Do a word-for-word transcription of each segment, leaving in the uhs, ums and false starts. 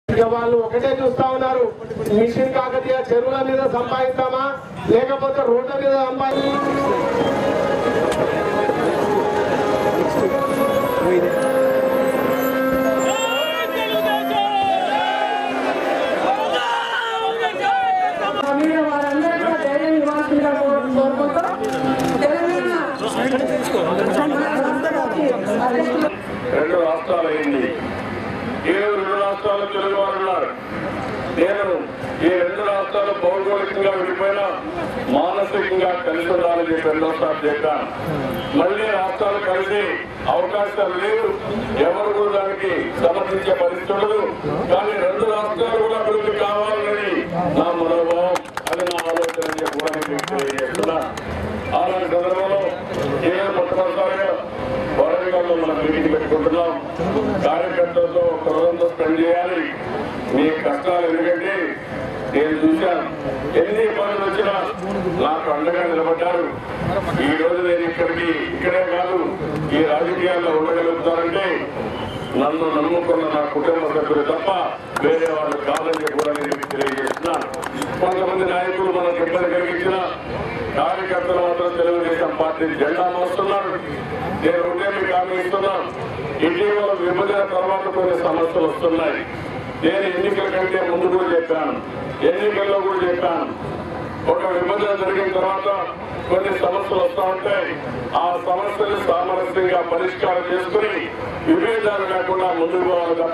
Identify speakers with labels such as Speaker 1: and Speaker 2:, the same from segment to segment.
Speaker 1: ఇక వాళ్ళు ఒకటే చూస్తా ఉన్నారు, మిషన్ కాకతీయ చెరువుల మీద సంపాదిస్తామా లేకపోతే రోడ్ల మీద సంపాది
Speaker 2: రెండు రాష్ట్రాలు అయింది. ఈ రెండు రాష్ట్రాలు తెలుగు వారు ఉన్నారు. నేను ఈ రెండు రాష్ట్రాలు భౌగోళికంగా విడిపోయినా మానసికంగా కలిసి ఉండాలని రెండోసారి చెప్పాను. మళ్లీ రాష్ట్రాలు కలిసి అవకాశాలు లేవు, ఎవరు కూడా దానికి సమర్థించే పరిస్థితి ఉండదు. కానీ రెండు రాష్ట్రాలు కూడా అభివృద్ధి కావాలని నా మనోభావం, అది నా ఆలోచన కూడా తెలియజేస్తున్నా. అలాంటి సందర్భంలో ఏ మొట్టమొదటిసారిగా వరంగల్లో మనం మీటింగ్ పెట్టుకుంటున్నాం. కార్యకర్తలతో ఒక రోజంతో స్పెండ్ చేయాలి. మీ కష్టాలు ఎందుకంటే నేను చూశాను, ఎన్ని ఇబ్బందులు వచ్చినా నాకు అండగా నిలబడ్డారు. ఈ రోజు నేను ఇక్కడికి ఇక్కడే కాదు ఈ రాజకీయాల్లో ఉండగలుగుతానంటే నన్ను నమ్ముకున్న నా కుటుంబ సభ్యులు తప్ప వేరే వాళ్ళు కాదని కూడా నేను తెలియజేస్తున్నాను. కొంతమంది నాయకులు మనకు ఇబ్బంది కలిగించిన కార్యకర్తలు మాత్రం తెలుగుదేశం పార్టీ జెండా మోస్తున్నారు. నేను ఉంటే మీకు హామీ ఇస్తున్నాను, ఇటీవల విభజన తర్వాత కొన్ని సమస్యలు వస్తున్నాయి. నేను ఎన్నికల కంటే ముందు కూడా చెప్పాను, ఎన్నికల్లో కూడా చెప్పాను, ఒక విభజన జరిగిన తర్వాత కొన్ని సమస్యలు వస్తూ ఉంటాయి. ఆ సమస్యలు సామరస్యంగా పరిష్కారం చేసుకుని విభేదాలు లేకుండా ముందుకు పోవాలి తప్ప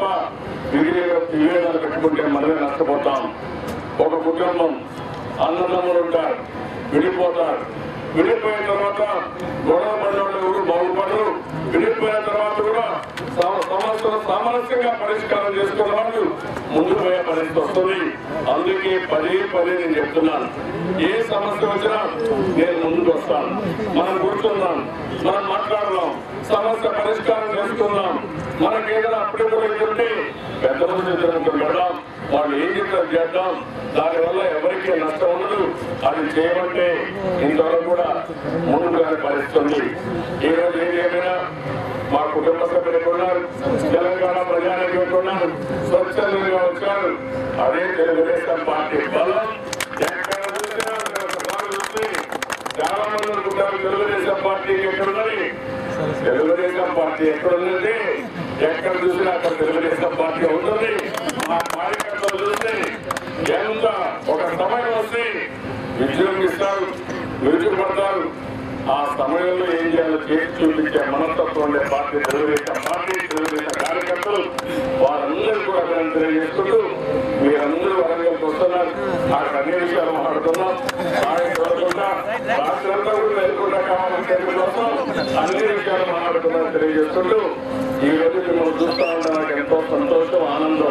Speaker 2: విభేదాలు పెట్టుకుంటే మనమే నష్టపోతాం. ఒక కుటుంబం అన్నదమ్ములు ఉంటారు, విడిపోతారు. విడిపోయిన తర్వాత గొడవ పడిన వాళ్ళు ఎవరు బాగుపడరు. విడిపోయిన తర్వాత కూడా సమస్యలు సామరస్యంగా పరిష్కారం చేసుకున్న వాళ్ళు ముందుకు పోయే పరిస్థితి వస్తుంది. అందుకే పదే పదే నేను చెప్తున్నాను, ఏ సమస్య వచ్చినా నేను ముందుకు వస్తాను. మనం కూర్చున్నాం, మనం మాట్లాడదాం, సమస్య పరిష్కారం చేసుకుందాం. మనకి ఏదైనా అప్పుడే కూడా ఏంటంటే పెద్ద మంది పెడదాం, వాళ్ళు ఏం చెప్తారు చేద్దాం. దానివల్ల ఎవరికి నష్టం ఉండదు. అది చేయమంటే ఇంతవరకు కూడా ముందుగానే పరిస్థితుంది. ఈ రోజు ఏది ఏమైనా మా కుటుంబ సభ్యులు ఎక్కడున్నారు, తెలంగాణ ప్రజానికి ఎక్కడున్నారు, స్వచ్ఛందంగా వచ్చారు. అదే తెలుగుదేశం పార్టీ బలం. ఎక్కడ చూసినా చూస్తే చాలా మంది అనుకుంటారు తెలుగుదేశం పార్టీకి ఎక్కడున్నది. తెలుగుదేశం పార్టీ ఎక్కడున్నది, ఎక్కడ చూసినా అక్కడ తెలుగుదేశం పార్టీ ఉంటుంది. మా కార్యకర్తలు చూస్తే ఎంత ఒక సమయం వస్తే విజృంభిస్తారు, విరుచుకుపడతారు. ఆ సమయంలో ఏం చేయాలో చేసి చూపించే మనస్తత్వం ఉండే పార్టీ తెలుగుదేశం పార్టీ. తెలుగుదేశం కార్యకర్తలు వారందరూ కూడా నేను తెలియజేసుకుంటూ మీరందరూ వరంగల్కి వస్తున్నారు. అక్కడ అన్ని విషయాలు మాట్లాడుతున్నాం. ఆయన చూడకుండా రాష్ట్రంలో కూడా వెళ్ళకుండా కావాలంటే కోసం అన్ని విషయాలు మాట్లాడుతున్నాం తెలియజేసుకుంటూ ఈ రోజు మిమ్మల్ని చూస్తా ఉంటే నాకు ఎంతో సంతోషం, ఆనందం.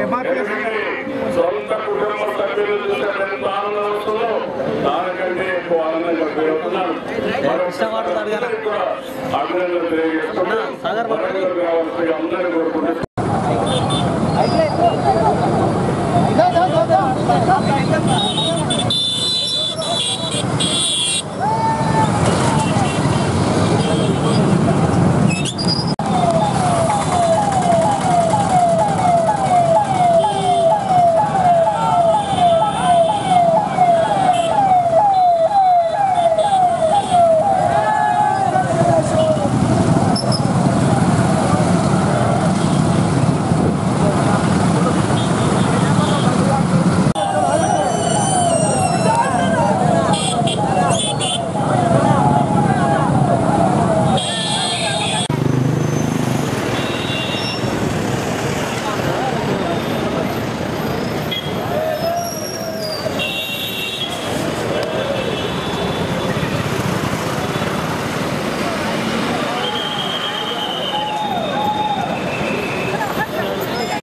Speaker 2: సొంత కుటుంబ సభ్యులు చూస్తే ఎంత ఆనందం వస్తుందో దానికంటే ఎక్కువ ఆనందంగా పేరుతున్నాను. అభినందనలు తెలియజేస్తున్నాను. అందరినీ కోరుకుంటున్నాను.